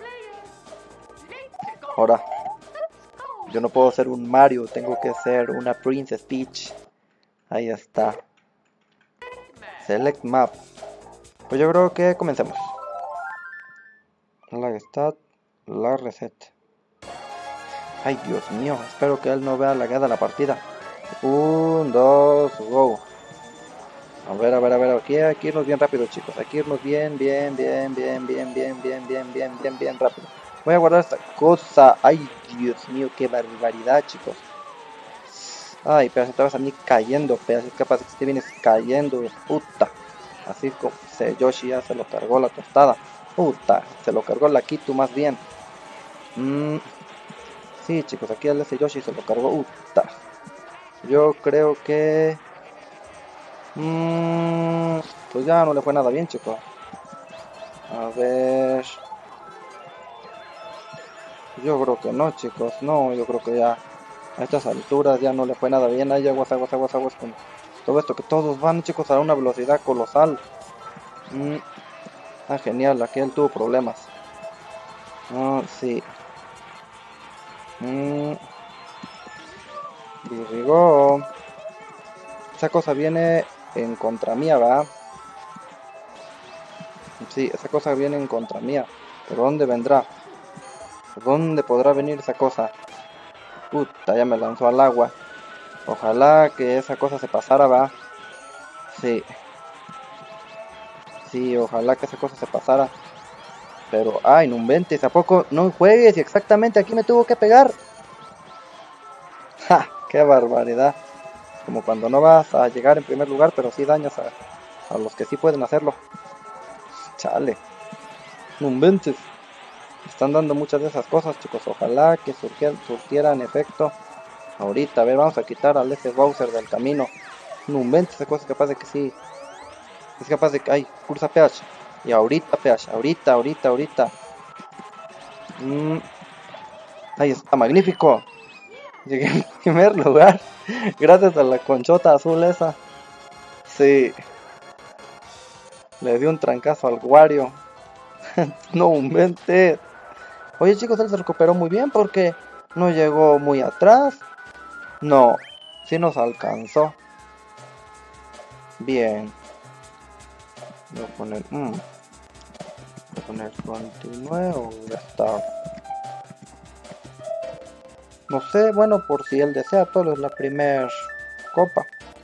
Ahora, yo no puedo ser un Mario, tengo que ser una Princess Peach. Ahí está. Select Map. Pues yo creo que comencemos. La stat, la reset. Ay, Dios mío, espero que él no vea lagada la partida. Un, dos, go. A ver, a ver, a ver, aquí, aquí irnos bien rápido, chicos. Aquí irnos bien, bien, bien, bien, bien, bien, bien, bien, bien, bien, bien rápido. Voy a guardar esta cosa. Ay, Dios mío, qué barbaridad, chicos. Ay, pero te vas a mí cayendo, pedazos capaz que te vienes cayendo, puta. Así como se Yoshi ya se lo cargó la tostada. Puta, se lo cargó la Kitu más bien. Mm, sí, chicos, aquí el ese Yoshi se lo cargó. Puta. Yo creo que... Mm, pues ya no le fue nada bien, chicos. A ver... Yo creo que no, chicos. No, yo creo que ya a estas alturas ya no le fue nada bien. Hay aguas, aguas, aguas, aguas con todo esto que todos van, chicos, a una velocidad colosal. Mm, ah, genial, aquí él tuvo problemas. Ah, sí. Mm, Dirigó. Esa cosa viene en contra mía, ¿verdad? Sí, esa cosa viene en contra mía. ¿Por dónde vendrá? ¿Por dónde podrá venir esa cosa? Puta, ya me lanzó al agua. Ojalá que esa cosa se pasara, ¿va? Sí. Sí, ojalá que esa cosa se pasara. Pero, ay, no inventes, ¿a poco no juegues? Y exactamente aquí me tuvo que pegar. ¡Ja! ¡Qué barbaridad! Como cuando no vas a llegar en primer lugar, pero sí dañas a, a los que sí pueden hacerlo. Chale. No inventes. Están dando muchas de esas cosas, chicos. Ojalá que surgieran, surtieran efecto. Ahorita, a ver, vamos a quitar al ese Bowser del camino. No inventes, esa cosa es capaz de que sí. Es capaz de que... Ay, cursa P H. Y ahorita P H. Ahorita, ahorita, ahorita. Mm. Ahí está, magnífico. Llegué en primer lugar. Gracias a la conchota azul esa. Sí. Le dio un trancazo al Wario. No inventes. Oye, chicos, él se recuperó muy bien porque no llegó muy atrás. No, sí nos alcanzó. Bien. Voy a poner... Mm, voy a poner continue o restart. No sé, bueno, por si él desea, todo es la primera copa.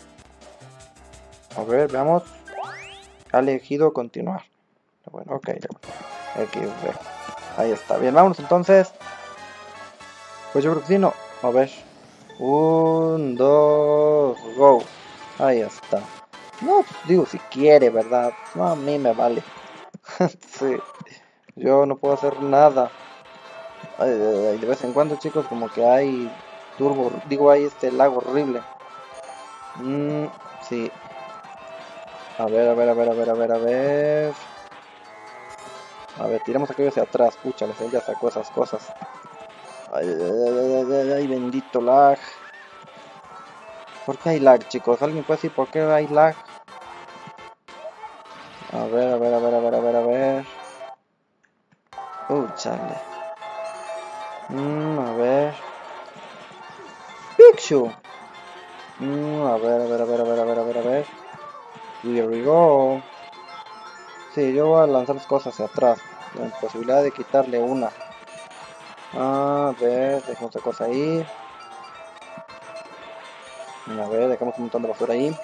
A ver, veamos. Ha elegido continuar. Bueno, ok, X D. Ahí está, bien, vámonos entonces. Pues yo creo que sí, no. A ver. Un, dos, go. Ahí está. No, digo si quiere, ¿verdad? No, a mí me vale. Sí. Yo no puedo hacer nada. Ay, ay, ay, de vez en cuando, chicos, como que hay turbo. Digo, hay este lago horrible. Mm, sí. A ver, a ver, a ver, a ver, a ver, a ver. A ver, tiramos aquello hacia atrás. Púchales, él ya sacó esas cosas. Ay, ay, ay, ay, ay, ay, bendito lag. ¿Por qué hay lag, chicos? ¿Alguien puede decir por qué hay lag? A ver, a ver, a ver, a ver, a ver, a ver. Uh, chale. Mm, a ver. Pikachu. Mm, a ver, a ver, a ver, a ver, a ver, a ver, a ver. Here we go. Sí, yo voy a lanzar las cosas hacia atrás. La posibilidad de quitarle una. A ver, dejemos esta cosa ahí. A ver, dejamos un montón de basura ahí.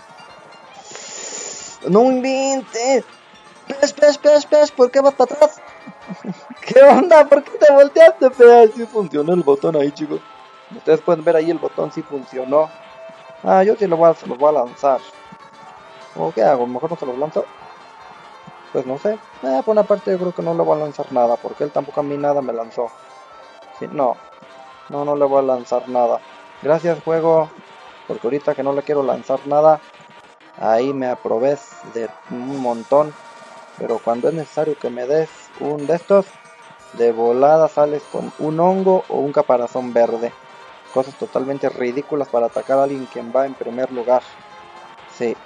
¡No inventes! ¡Pes, pes, pes, pes! ¿Por qué vas para atrás? ¿Qué onda? ¿Por qué te volteaste, pes? Sí funcionó el botón ahí, chicos. Ustedes pueden ver ahí el botón, sí funcionó. Ah, yo sí lo voy a, se lo voy a lanzar. ¿O qué hago? ¿Mejor no se los lanzo? Pues no sé. Eh, por una parte yo creo que no le voy a lanzar nada, porque él tampoco a mí nada me lanzó. Sí, no. No, no le voy a lanzar nada. Gracias, juego. Porque ahorita que no le quiero lanzar nada, ahí me aproveches de un montón. Pero cuando es necesario que me des un de estos, de volada sales con un hongo o un caparazón verde. Cosas totalmente ridículas para atacar a alguien quien va en primer lugar. Sí.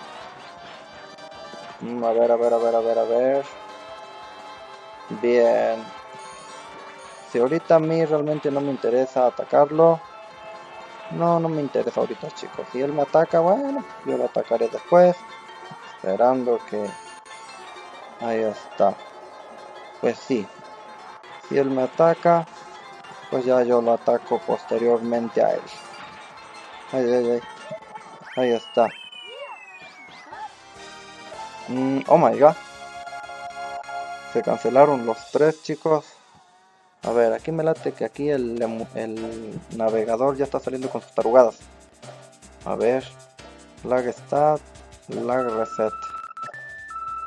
A ver, a ver, a ver, a ver, a ver. Bien. Si ahorita a mí realmente no me interesa atacarlo. No, no me interesa ahorita, chicos. Si él me ataca, bueno, yo lo atacaré después. Esperando que... Ahí está. Pues sí. Si él me ataca, pues ya yo lo ataco posteriormente a él. Ay, ay, ay. Ahí está. Mm, oh my god. Se cancelaron los tres, chicos. A ver, aquí me late que aquí el, el navegador ya está saliendo con sus tarugadas. A ver. Lag stat. Lag reset.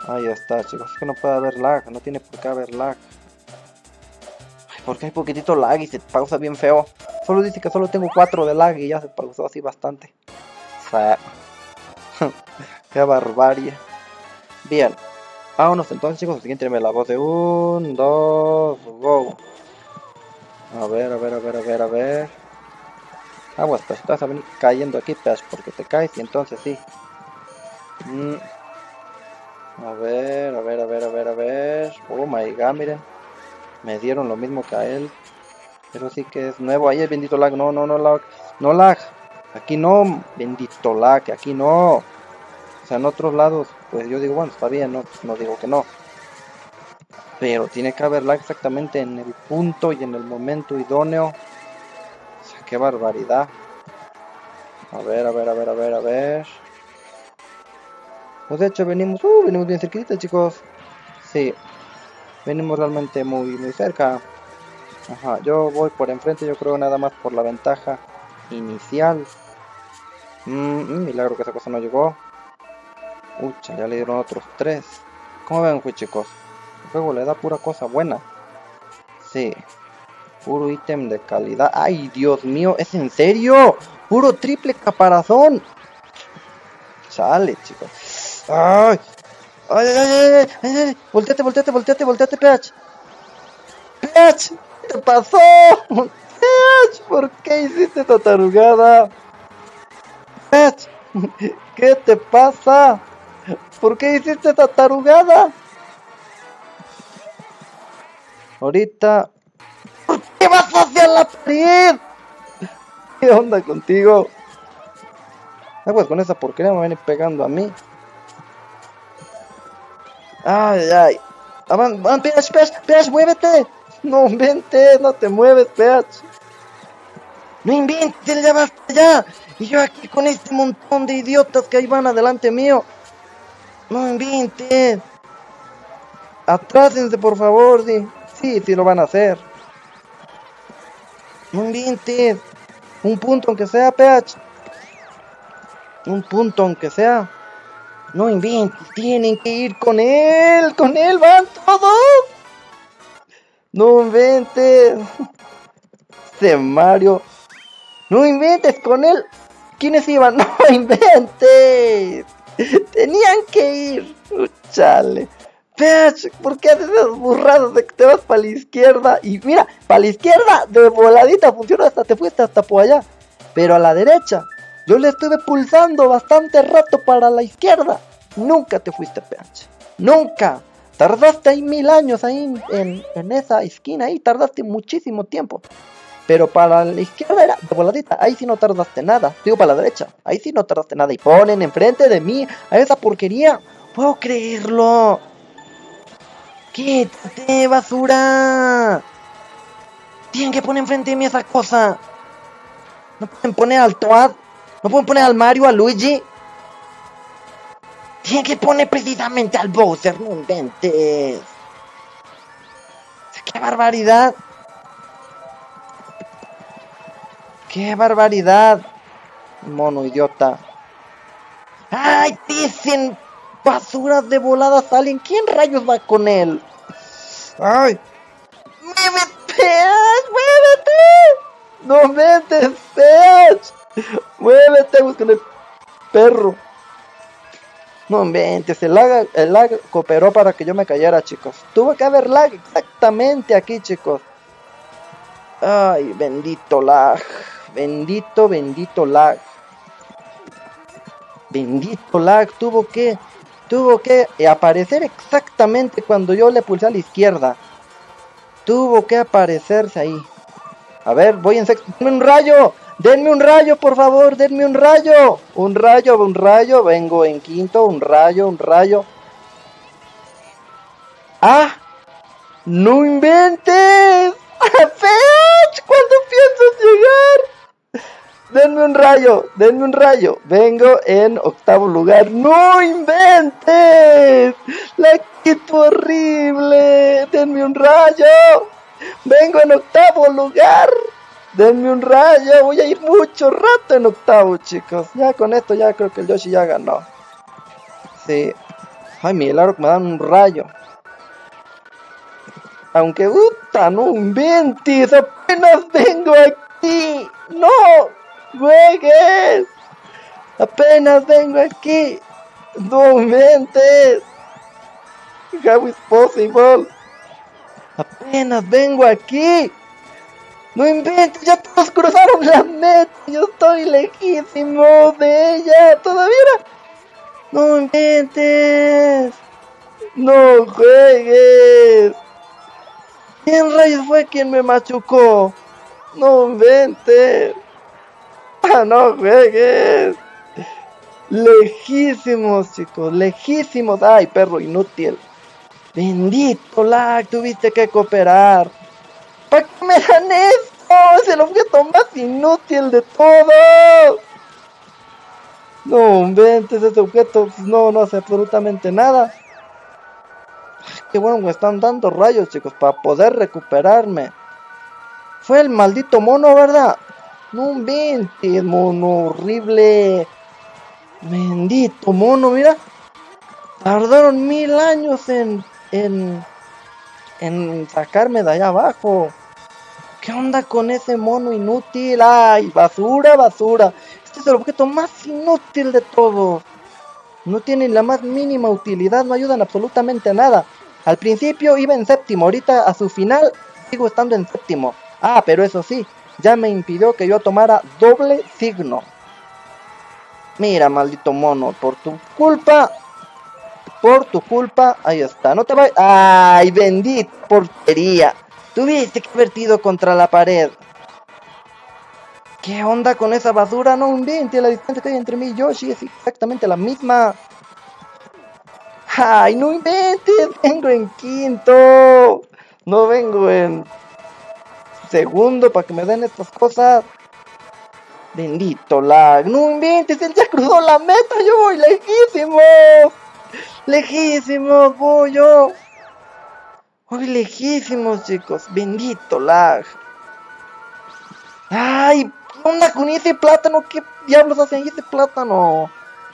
Ahí está, chicos. Es que no puede haber lag. No tiene por qué haber lag. Ay, porque hay poquitito lag y se pausa bien feo. Solo dice que solo tengo cuatro de lag y ya se pausó así bastante. O sea, qué barbarie. Bien. Vámonos entonces, chicos. Al siguiente me la voz de un, dos, go. A ver, a ver, a ver, a ver, a ver. Aguas, pues te vas a venir cayendo aquí, pues, porque te caes y entonces sí. Mm. A ver, a ver, a ver, a ver, a ver. Oh my god, miren. Me dieron lo mismo que a él. Pero sí que es nuevo. Ahí el bendito lag. No, no, no lag. No lag. Aquí no. Bendito lag. Aquí no. O sea, en otros lados, pues yo digo, bueno, está bien. No, no digo que no. Pero tiene que haber lag exactamente en el punto y en el momento idóneo. O sea, qué barbaridad. A ver, a ver, a ver, a ver, a ver. Pues de hecho venimos, uh, venimos bien cerquita, chicos. Sí. Venimos realmente muy, muy cerca. Ajá, yo voy por enfrente, yo creo nada más por la ventaja inicial. Mm, milagro que esa cosa no llegó. Ucha, ya le dieron otros tres. ¿Cómo ven, pues, chicos? El juego le da pura cosa buena. Sí. Puro ítem de calidad. ¡Ay, Dios mío! ¿Es en serio? ¡Puro triple caparazón! Chale, chicos. ¡Ay! ¡Ay, ay, ay! ay, ay! ¡Volteate, volteate, volteate, volteate, P H! ¡P H! ¿Qué te pasó? ¡P H! ¿Por qué hiciste esta tarugada? ¡P H! ¿Qué te pasa? ¿Por qué hiciste esta tarugada? Ahorita... ¿Por qué vas hacia la pared? ¿Qué onda contigo? Ah, pues con esa porquería me viene pegando a mí. Ay, ay. Avan, van, P H, P H, P H, muévete. No inventes, no te mueves, P H. No inventes, ya basta ya. Y yo aquí con este montón de idiotas que ahí van adelante mío. No inventes. Atrásense, por favor, sí. Sí, sí lo van a hacer. No inventes. Un punto aunque sea, P H. Un punto aunque sea. No inventes, tienen que ir con él. Con él van todos. No inventes. Este Mario. No inventes con él. ¿Quiénes iban? No inventes. Tenían que ir. Uh, chale. Peach, ¿por qué haces esas burradas de que te vas para la izquierda? Y mira, para la izquierda de voladita funciona, hasta te fuiste hasta por allá. Pero a la derecha, yo le estuve pulsando bastante rato para la izquierda. Nunca te fuiste, Peach. Nunca. Tardaste ahí mil años ahí en, en, en esa esquina. Ahí tardaste muchísimo tiempo. Pero para la izquierda era de voladita. Ahí sí no tardaste nada. Digo para la derecha. Ahí sí no tardaste nada. Y ponen enfrente de mí a esa porquería. Puedo creerlo. ¡Quítate, basura! Tienen que poner enfrente de mí esa cosa. No pueden poner al Toad. No pueden poner al Mario, a Luigi. Tienen que poner precisamente al Bowser. No inventes. ¡Qué barbaridad! ¡Qué barbaridad! Mono idiota. ¡Ay, dicen! Basuras de volada salen. ¿Quién rayos va con él? ¡Ay! ¡Muévete! ¡Muévete! ¡No metes, Peach! ¡Muévete! Busca el perro. No inventes, el lag, el lag cooperó para que yo me cayera, chicos. Tuvo que haber lag exactamente aquí, chicos. Ay, bendito lag. Bendito, bendito lag. Bendito lag, tuvo que... Tuvo que aparecer exactamente cuando yo le pulsé a la izquierda. Tuvo que aparecerse ahí. A ver, voy en sexto. ¡Denme un rayo! ¡Denme un rayo, por favor! ¡Denme un rayo! Un rayo, un rayo. Vengo en quinto. Un rayo, un rayo. ¡Ah! ¡No inventes! ¡Peach! ¿Cuándo piensas llegar? Denme un rayo, denme un rayo. Vengo en octavo lugar. ¡No inventes! ¡La quito horrible! ¡Denme un rayo! Vengo en octavo lugar. Denme un rayo. Voy a ir mucho rato en octavo, chicos. Ya con esto ya creo que el Yoshi ya ganó. Sí. Ay, milagro que me dan un rayo. Aunque, puta, no inventes, apenas vengo aquí. No, juegues. Apenas vengo aquí. No inventes. How is possible? Apenas vengo aquí. No inventes, ya todos cruzaron la meta. Yo estoy lejísimo de ella. Todavía no. No inventes. No juegues. ¿Quién rayos fue quien me machucó? No inventes. Ah, no juegues. Lejísimos, chicos, lejísimos. Ay, perro inútil. Bendito lag, tuviste que cooperar. ¿Para qué me dan esto? Es el objeto más inútil de todos. No inventes, ese objeto no, no hace absolutamente nada. Qué bueno que me están dando rayos, chicos, para poder recuperarme. Fue el maldito mono, ¿verdad? No inventes, mono horrible. Bendito mono, mira. Tardaron mil años en, en, en sacarme de allá abajo. ¿Qué onda con ese mono inútil? ¡Ay, basura, basura! Este es el objeto más inútil de todos. No tienen la más mínima utilidad, no ayudan absolutamente a nada. Al principio iba en séptimo, ahorita a su final sigo estando en séptimo. Ah, pero eso sí, ya me impidió que yo tomara doble signo. Mira, maldito mono, por tu culpa, por tu culpa, ahí está, no te vayas. ¡Ay, bendita porquería! Tuviste que haber ido contra la pared. ¿Qué onda con esa basura? No inventes, la distancia que hay entre mí y Yoshi es exactamente la misma. ¡Ay, no inventes! Vengo en quinto. No vengo en segundo para que me den estas cosas. Bendito lag. No inventes, él ya cruzó la meta. Yo voy lejísimo. Lejísimos voy yo. Voy lejísimos, chicos. Bendito lag. ¡Ay! ¿Qué onda con ese plátano? ¿Qué diablos hacen ese plátano?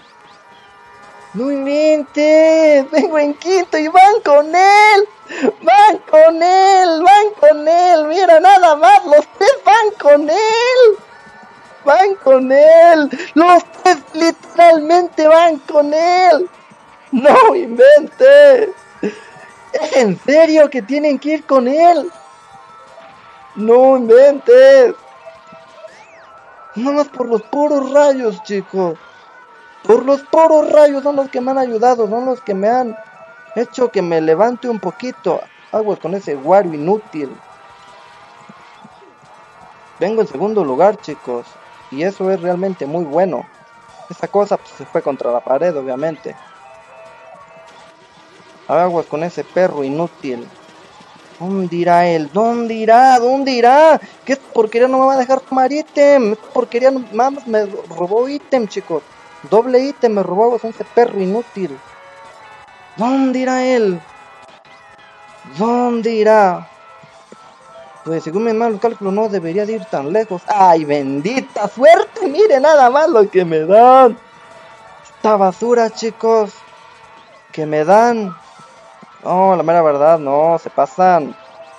No inventes. Vengo en quinto y van con él. Van con él. Van con él. Mira, nada más. Los tres van con él. Van con él. Los tres literalmente van con él. No inventes. ¿Es en serio que tienen que ir con él? No inventes. Nada más por los puros rayos, chicos. Por los puros rayos son los que me han ayudado. Son los que me han hecho que me levante un poquito. Aguas con ese Wario inútil. Vengo en segundo lugar, chicos. Y eso es realmente muy bueno. Esa cosa pues, se fue contra la pared, obviamente. Aguas con ese perro inútil. ¿Dónde irá él? ¿Dónde irá? ¿Dónde irá? ¿Qué porquería no me va a dejar tomar ítem? Esta porquería no, más me robó ítem, chicos. Doble ítem me robó con ese perro inútil. ¿Dónde irá él? ¿Dónde irá? Pues según mi mal cálculo no debería de ir tan lejos. ¡Ay, bendita suerte! Mire nada más lo que me dan. Esta basura, chicos. Que me dan. No, la mera verdad, no, se pasan.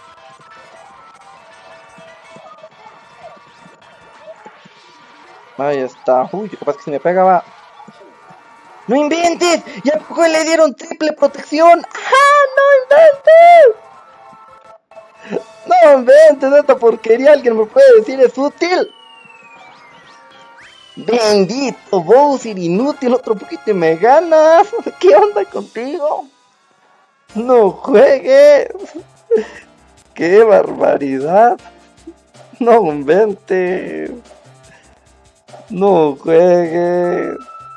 Ahí está. Uy, capaz que si me pega va. ¡No inventes! ¿Y a poco le dieron triple protección? ¡Ah, no inventes! ¡No inventes! Esta porquería, alguien me puede decir, es útil. Bendito Bowser, inútil, otro poquito y me ganas. ¿Qué onda contigo? No juegues. ¡Qué barbaridad! No inventes. No juegues.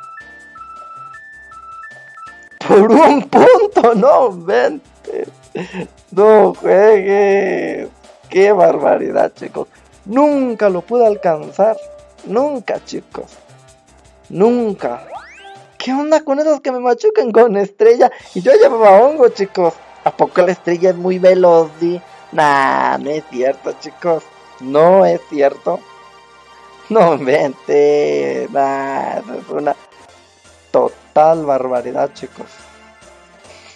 Por un punto, no inventes. No juegues. ¡Qué barbaridad, chicos! Nunca lo pude alcanzar. Nunca, chicos. Nunca. ¿Qué onda con esos que me machucan con estrella? Y yo llevaba hongo, chicos. ¿A poco la estrella es muy veloz? ¿Sí? Nah, no es cierto, chicos. No es cierto. No inventes. Nah, es una total barbaridad, chicos.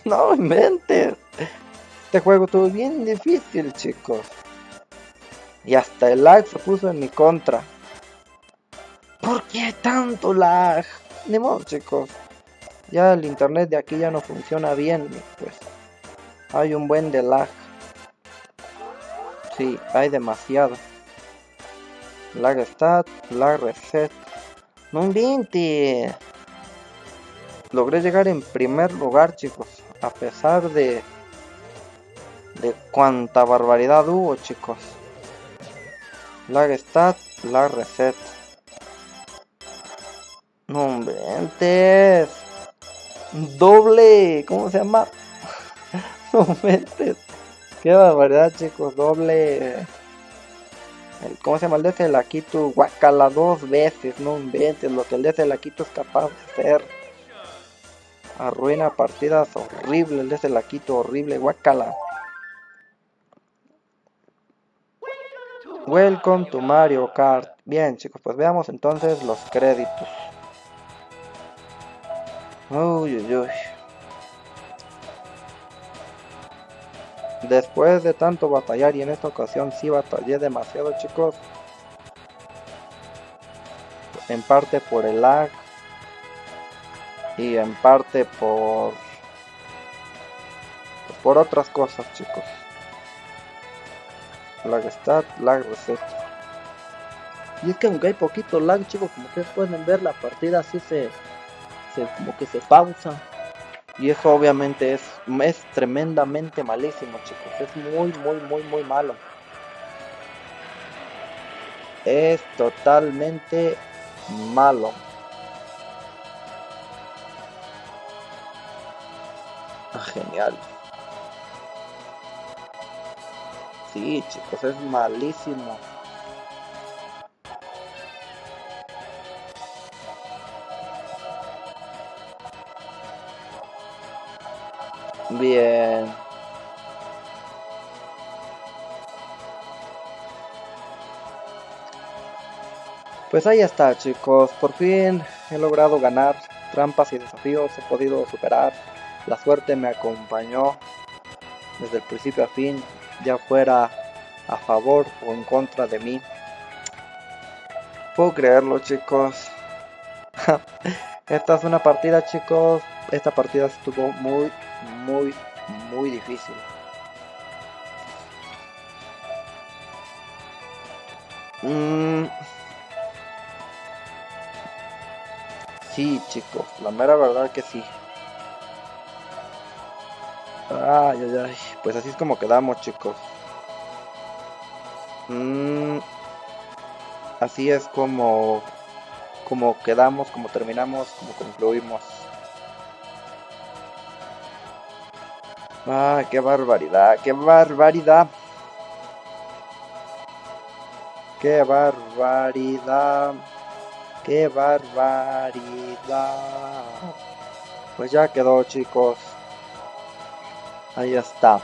No inventes. Este juego estuvo bien difícil, chicos. Y hasta el lag se puso en mi contra. ¿Por qué tanto lag? Ni modo, chicos. Ya el internet de aquí ya no funciona bien. Pues hay un buen de lag. Sí, hay demasiado. Lag stat, lag reset. No invente. Logré llegar en primer lugar, chicos. A pesar de... De cuánta barbaridad hubo, chicos. Lag stat, lag reset. No inventes. Doble. ¿Cómo se llama? No inventes. Qué barbaridad, chicos. Doble. El, ¿Cómo se llama el de ese Lakitu? Guacala dos veces. No inventes lo que el de ese Lakitu es capaz de hacer. Arruina partidas horrible. El de ese Lakitu horrible. Guacala. Welcome to Mario Kart. Bien, chicos, pues veamos entonces los créditos. Uy, uy, uy. Después de tanto batallar, y en esta ocasión sí batallé demasiado, chicos. En parte por el lag. Y en parte por... Por otras cosas, chicos. Lag stat, lag reset. Y es que aunque hay poquito lag, chicos, como ustedes pueden ver, la partida así se... se como que se pausa. Y eso obviamente es, es tremendamente malísimo, chicos. Es muy, muy, muy, muy malo. Es totalmente malo. Ah, genial. Sí, chicos, es malísimo. Bien. Pues ahí está, chicos. Por fin he logrado ganar. Trampas y desafíos he podido superar. La suerte me acompañó desde el principio a fin, ya fuera a favor o en contra de mí. Puedo creerlo, chicos. Esta es una partida, chicos. Esta partida estuvo muy, muy, muy difícil. Mm. Sí, chicos, la mera verdad que sí. Ay, ay, ay. Pues así es como quedamos, chicos. Mm. Así es como, como quedamos, como terminamos, como concluimos. Ah, qué barbaridad, qué barbaridad. Qué barbaridad. Qué barbaridad. Pues ya quedó, chicos. Ahí está.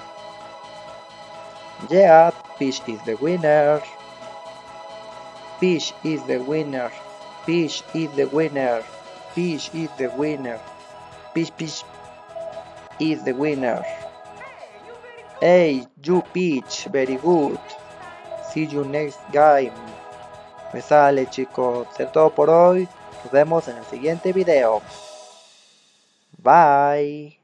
Yeah, Peach is the winner. Peach is the winner. Peach is the winner. Peach is the winner. Peach, Peach is the winner. Hey, you Peach, very good. See you next game. Me sale, chicos. Es todo por hoy. Nos vemos en el siguiente video. Bye.